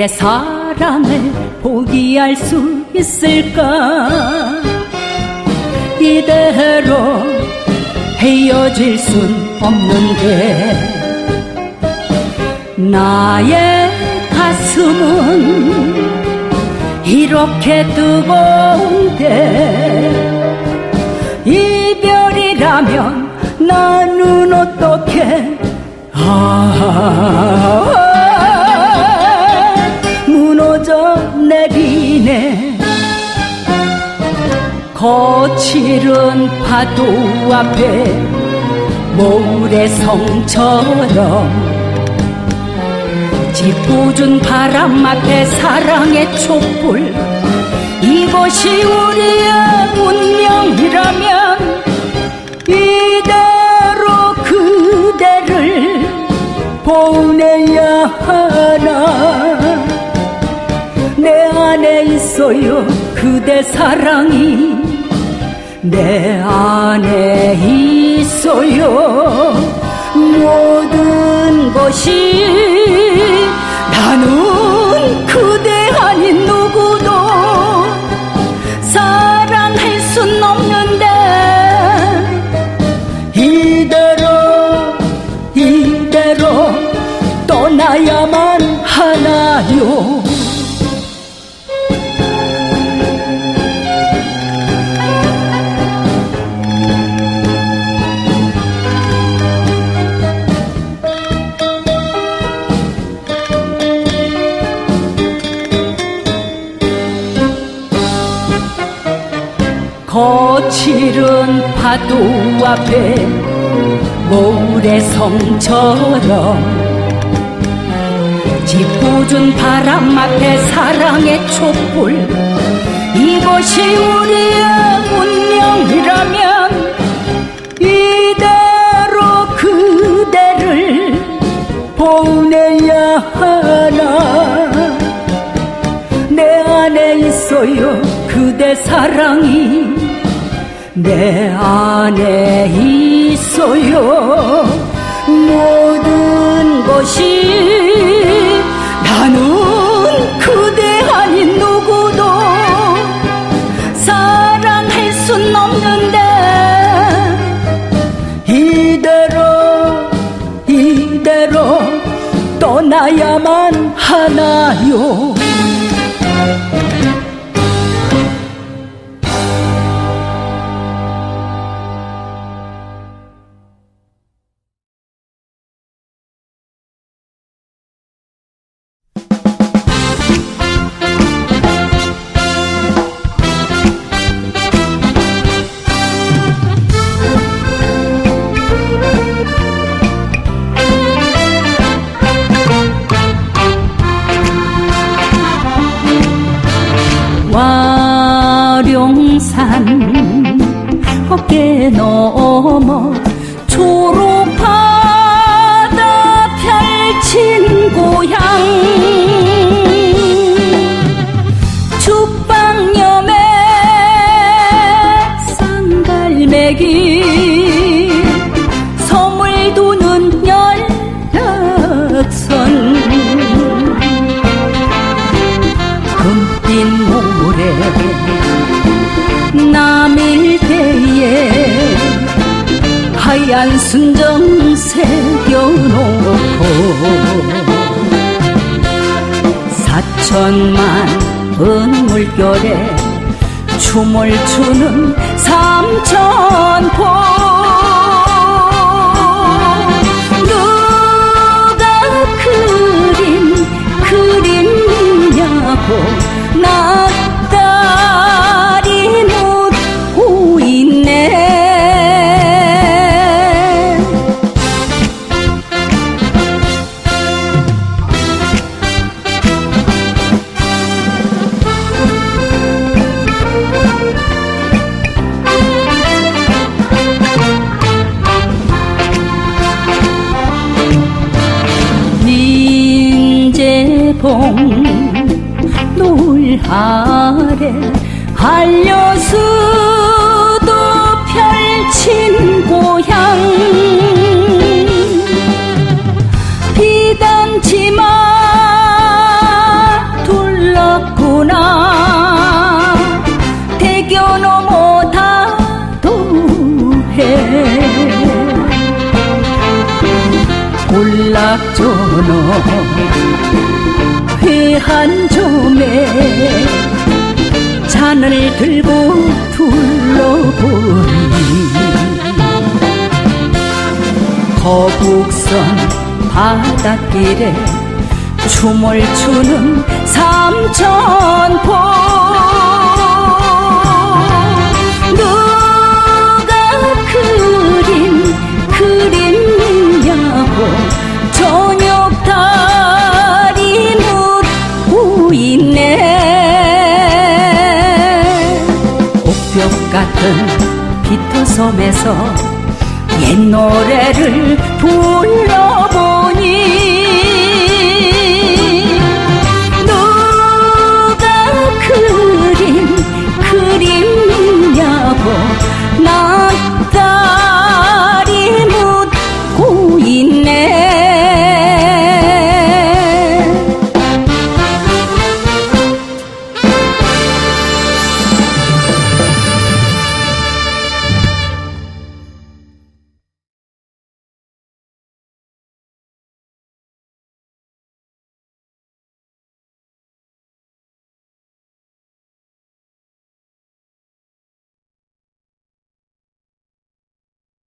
내 사랑을 포기할 수 있을까? 이대로 헤어질 순 없는데 나의 가슴은 이렇게 뜨거운데 이별이라면 나는 어떻게 무너져 내리네. 거칠은 파도 앞에 모래성처럼 짓궂은 바람 앞에 사랑의 촛불, 이것이 우리의 운명이라면 이대로 그대를 보내야 하나. 내 안에 있어요 그대 사랑이, 내 안에 있어요 모든 것이. 나는 그대 아닌 누구도 사랑할 순 없는데 이대로 떠나야만 하나요? 거칠은 파도 앞에 모래성처럼 짓궂은 바람 앞에 사랑의 촛불, 이것이 우리의 운명이라면 이대로 그대를 보내야 하나. 내 안에 있어요 그대 사랑이, 내 안에 있어요 모든 것이. 나는 그대 아닌 누구도 사랑할 순 없는데 이대로 떠나야만 하나요? 와룡산 어깨 넘어 초록바다 펼친 고향, 죽방염에 쌍갈매기 섬을 도는 연락선, 금빛 모래 남일대에 하얀 순정 새겨놓고 4천만 물결에 춤을 추는 삼천포. 누가 그린 그림이냐고 나 딸이 묻고 있네. 노을 아래 한려수도 펼친 고향, 비단치마 건너 회한 점에 잔을 들고 둘러보니 거북선 바닷길에 춤을 추는 삼천포 누가 그린 그림이냐고 저녁 달이 묻고 있네. 옥벽 같은 피터섬에서 옛 노래를 불러